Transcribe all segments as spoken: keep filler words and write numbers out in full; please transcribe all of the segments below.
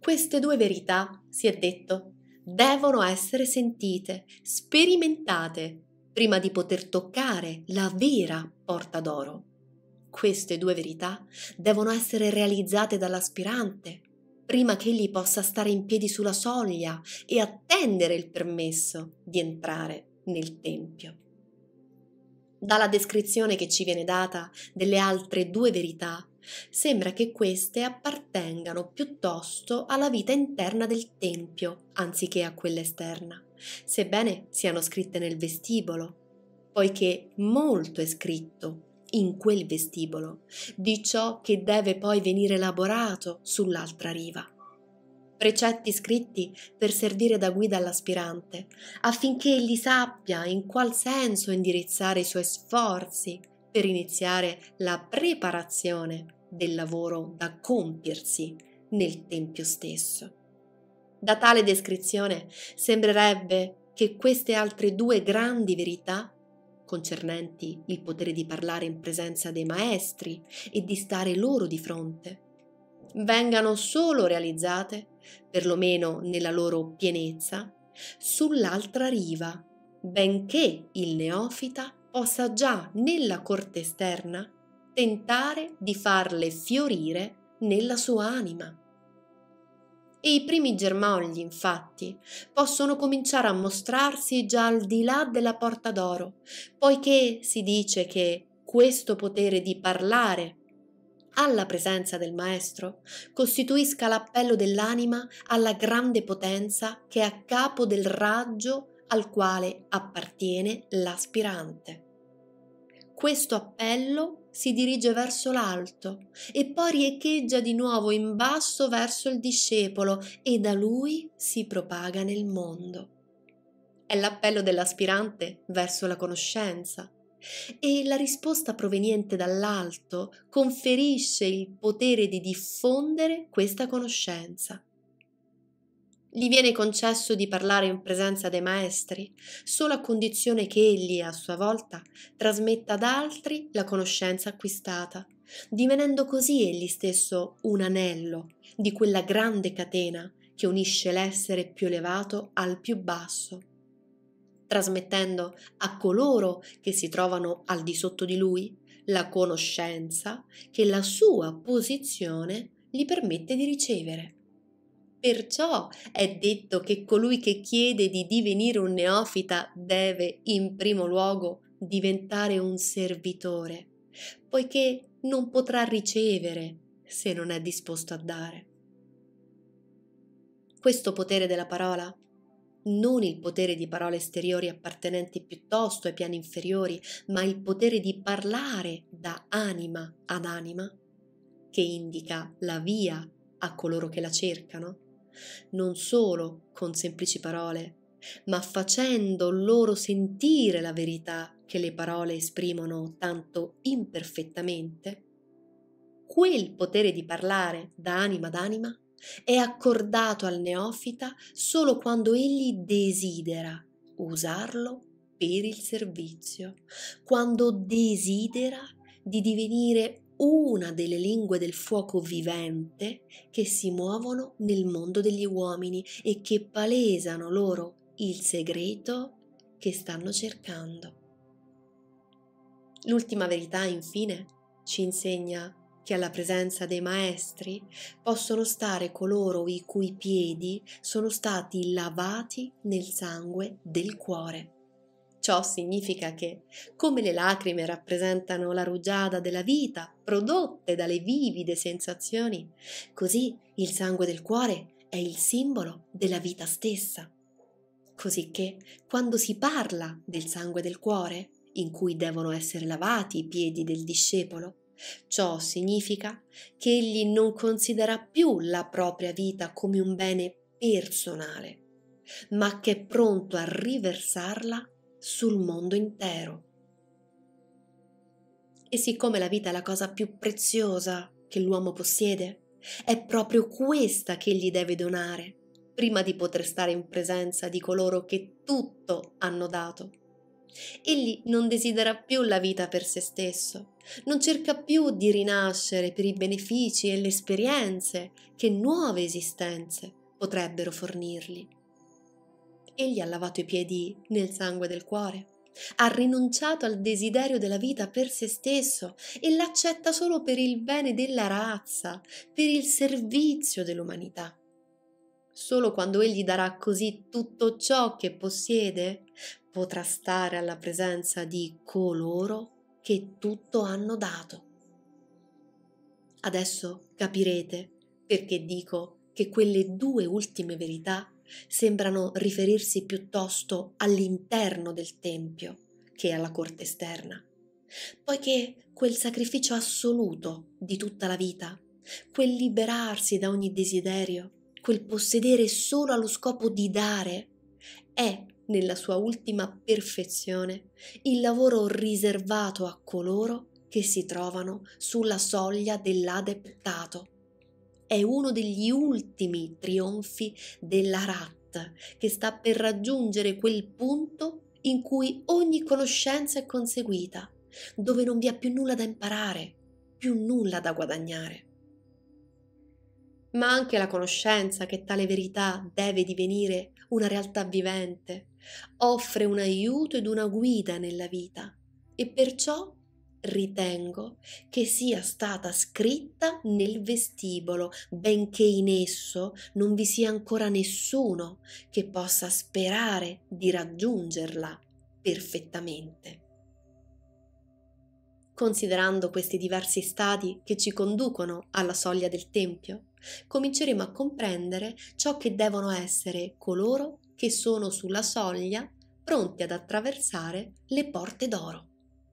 Queste due verità, si è detto, devono essere sentite, sperimentate, prima di poter toccare la vera porta d'oro. Queste due verità devono essere realizzate dall'aspirante, prima che egli possa stare in piedi sulla soglia e attendere il permesso di entrare nel tempio. Dalla descrizione che ci viene data delle altre due verità, sembra che queste appartengano piuttosto alla vita interna del tempio, anziché a quella esterna, sebbene siano scritte nel vestibolo, poiché molto è scritto in quel vestibolo di ciò che deve poi venire elaborato sull'altra riva. Precetti scritti per servire da guida all'aspirante, affinché egli sappia in qual senso indirizzare i suoi sforzi per iniziare la preparazione del lavoro da compiersi nel tempio stesso. Da tale descrizione sembrerebbe che queste altre due grandi verità, concernenti il potere di parlare in presenza dei maestri e di stare loro di fronte, vengano solo realizzate, perlomeno nella loro pienezza, sull'altra riva, benché il neofita possa già nella corte esterna tentare di farle fiorire nella sua anima. E i primi germogli, infatti, possono cominciare a mostrarsi già al di là della porta d'oro, poiché si dice che questo potere di parlare alla presenza del maestro costituisca l'appello dell'anima alla grande potenza che è a capo del raggio al quale appartiene l'aspirante. Questo appello si dirige verso l'alto e poi riecheggia di nuovo in basso verso il discepolo e da lui si propaga nel mondo. È l'appello dell'aspirante verso la conoscenza, e la risposta proveniente dall'alto conferisce il potere di diffondere questa conoscenza. Gli viene concesso di parlare in presenza dei maestri solo a condizione che egli, a sua volta, trasmetta ad altri la conoscenza acquistata, divenendo così egli stesso un anello di quella grande catena che unisce l'essere più elevato al più basso, trasmettendo a coloro che si trovano al di sotto di lui la conoscenza che la sua posizione gli permette di ricevere. Perciò è detto che colui che chiede di divenire un neofita deve, in primo luogo, diventare un servitore, poiché non potrà ricevere se non è disposto a dare. Questo potere della parola, non il potere di parole esteriori appartenenti piuttosto ai piani inferiori, ma il potere di parlare da anima ad anima, che indica la via a coloro che la cercano, non solo con semplici parole, ma facendo loro sentire la verità che le parole esprimono tanto imperfettamente. Quel potere di parlare da anima ad anima è accordato al neofita solo quando egli desidera usarlo per il servizio, quando desidera di divenire una delle lingue del fuoco vivente che si muovono nel mondo degli uomini e che palesano loro il segreto che stanno cercando. L'ultima verità, infine, ci insegna che alla presenza dei maestri possono stare coloro i cui piedi sono stati lavati nel sangue del cuore. Ciò significa che, come le lacrime rappresentano la rugiada della vita prodotte dalle vivide sensazioni, così il sangue del cuore è il simbolo della vita stessa. Cosicché, quando si parla del sangue del cuore, in cui devono essere lavati i piedi del discepolo, ciò significa che egli non considera più la propria vita come un bene personale, ma che è pronto a riversarla sul mondo intero. E siccome la vita è la cosa più preziosa che l'uomo possiede, è proprio questa che egli deve donare, prima di poter stare in presenza di coloro che tutto hanno dato. Egli non desidera più la vita per se stesso, Non cerca più di rinascere per i benefici e le esperienze che nuove esistenze potrebbero fornirgli. Egli ha lavato i piedi nel sangue del cuore, ha rinunciato al desiderio della vita per se stesso e l'accetta solo per il bene della razza, per il servizio dell'umanità. Solo quando egli darà così tutto ciò che possiede, potrà stare alla presenza di coloro che tutto hanno dato. Adesso capirete perché dico che quelle due ultime verità sembrano riferirsi piuttosto all'interno del tempio che alla corte esterna, poiché quel sacrificio assoluto di tutta la vita, quel liberarsi da ogni desiderio, quel possedere solo allo scopo di dare, è, nella sua ultima perfezione, il lavoro riservato a coloro che si trovano sulla soglia dell'adeptato. È uno degli ultimi trionfi della Rat, che sta per raggiungere quel punto in cui ogni conoscenza è conseguita, dove non vi è più nulla da imparare, più nulla da guadagnare. Ma anche la conoscenza che tale verità deve divenire una realtà vivente offre un aiuto ed una guida nella vita, e perciò ritengo che sia stata scritta nel vestibolo, benché in esso non vi sia ancora nessuno che possa sperare di raggiungerla perfettamente. Considerando questi diversi stadi che ci conducono alla soglia del tempio, cominceremo a comprendere ciò che devono essere coloro che sono sulla soglia pronti ad attraversare le porte d'oro.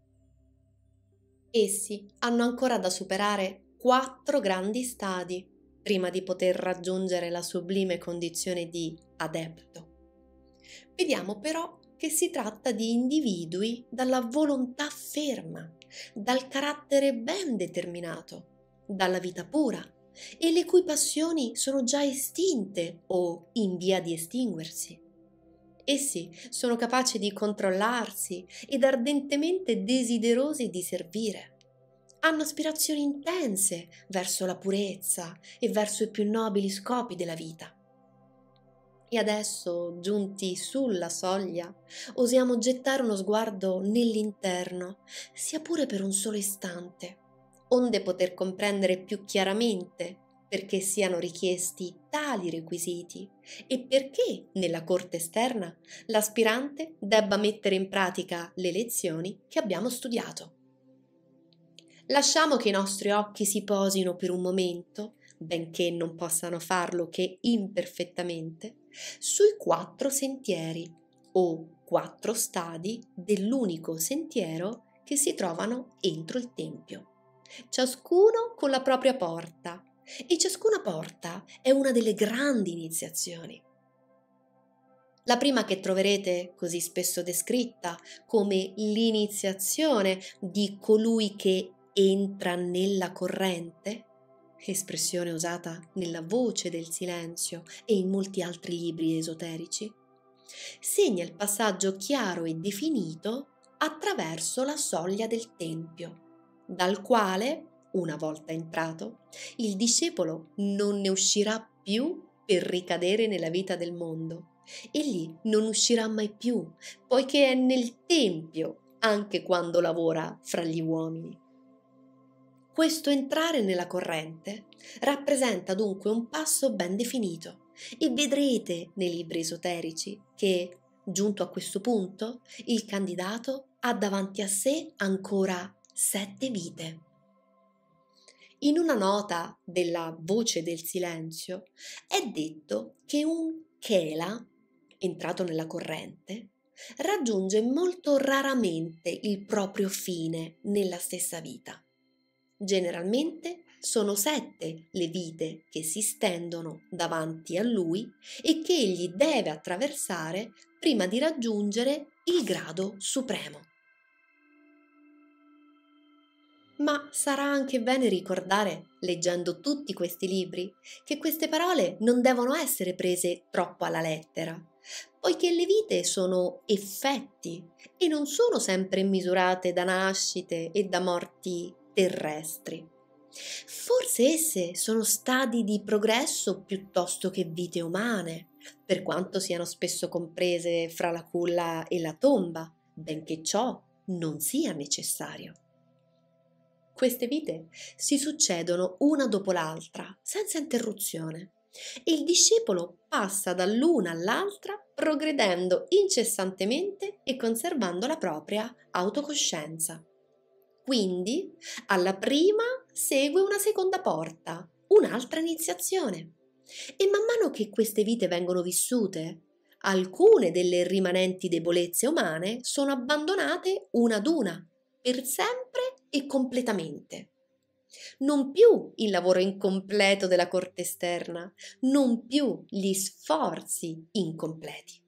Essi hanno ancora da superare quattro grandi stadi prima di poter raggiungere la sublime condizione di adepto. Vediamo però che si tratta di individui dalla volontà ferma, dal carattere ben determinato, dalla vita pura e le cui passioni sono già estinte o in via di estinguersi. Essi sono capaci di controllarsi ed ardentemente desiderosi di servire. Hanno aspirazioni intense verso la purezza e verso i più nobili scopi della vita. E adesso, giunti sulla soglia, osiamo gettare uno sguardo nell'interno, sia pure per un solo istante, onde poter comprendere più chiaramente perché siano richiesti tali requisiti e perché nella corte esterna l'aspirante debba mettere in pratica le lezioni che abbiamo studiato. Lasciamo che i nostri occhi si posino per un momento, benché non possano farlo che imperfettamente, sui quattro sentieri o quattro stadi dell'unico sentiero che si trovano entro il tempio, ciascuno con la propria porta, e ciascuna porta è una delle grandi iniziazioni. La prima che troverete così spesso descritta come l'iniziazione di colui che entra nella corrente, espressione usata nella Voce del Silenzio e in molti altri libri esoterici, segna il passaggio chiaro e definito attraverso la soglia del tempio, dal quale, una volta entrato, il discepolo non ne uscirà più per ricadere nella vita del mondo. Egli non uscirà mai più, poiché è nel tempio anche quando lavora fra gli uomini. Questo entrare nella corrente rappresenta dunque un passo ben definito, e vedrete nei libri esoterici che, giunto a questo punto, il candidato ha davanti a sé ancora sette vite. In una nota della Voce del Silenzio è detto che un chela, entrato nella corrente, raggiunge molto raramente il proprio fine nella stessa vita. Generalmente sono sette le vite che si stendono davanti a lui e che egli deve attraversare prima di raggiungere il grado supremo. Ma sarà anche bene ricordare, leggendo tutti questi libri, che queste parole non devono essere prese troppo alla lettera, poiché le vite sono effetti e non sono sempre misurate da nascite e da morti terrestri. Forse esse sono stadi di progresso piuttosto che vite umane, per quanto siano spesso comprese fra la culla e la tomba, benché ciò non sia necessario. Queste vite si succedono una dopo l'altra, senza interruzione, e il discepolo passa dall'una all'altra progredendo incessantemente e conservando la propria autocoscienza. Quindi, alla prima segue una seconda porta, un'altra iniziazione. E man mano che queste vite vengono vissute, alcune delle rimanenti debolezze umane sono abbandonate una ad una, per sempre e completamente. Non più il lavoro incompleto della corte esterna, non più gli sforzi incompleti.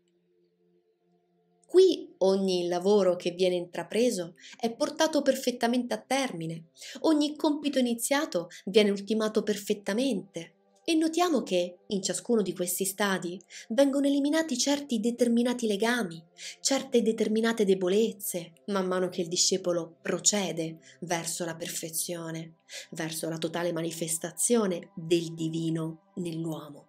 Qui ogni lavoro che viene intrapreso è portato perfettamente a termine, ogni compito iniziato viene ultimato perfettamente e notiamo che in ciascuno di questi stadi vengono eliminati certi determinati legami, certe determinate debolezze, man mano che il discepolo procede verso la perfezione, verso la totale manifestazione del divino nell'uomo.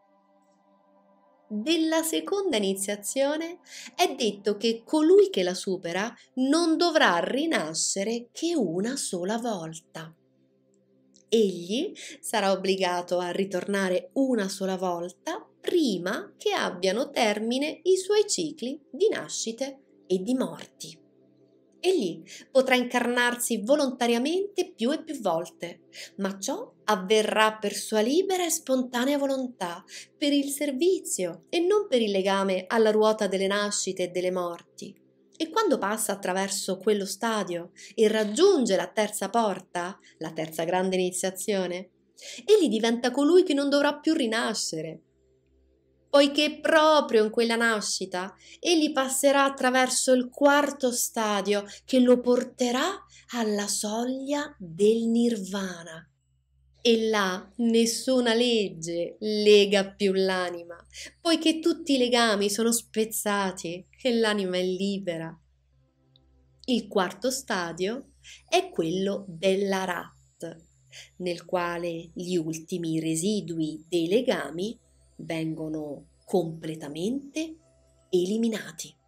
Della seconda iniziazione è detto che colui che la supera non dovrà rinascere che una sola volta. Egli sarà obbligato a ritornare una sola volta prima che abbiano termine i suoi cicli di nascite e di morti. Egli potrà incarnarsi volontariamente più e più volte, ma ciò avverrà per sua libera e spontanea volontà, per il servizio e non per il legame alla ruota delle nascite e delle morti. E quando passa attraverso quello stadio e raggiunge la terza porta, la terza grande iniziazione, egli diventa colui che non dovrà più rinascere, poiché proprio in quella nascita egli passerà attraverso il quarto stadio che lo porterà alla soglia del nirvana. E là nessuna legge lega più l'anima, poiché tutti i legami sono spezzati e l'anima è libera. Il quarto stadio è quello dell'arat, nel quale gli ultimi residui dei legami vengono completamente eliminati.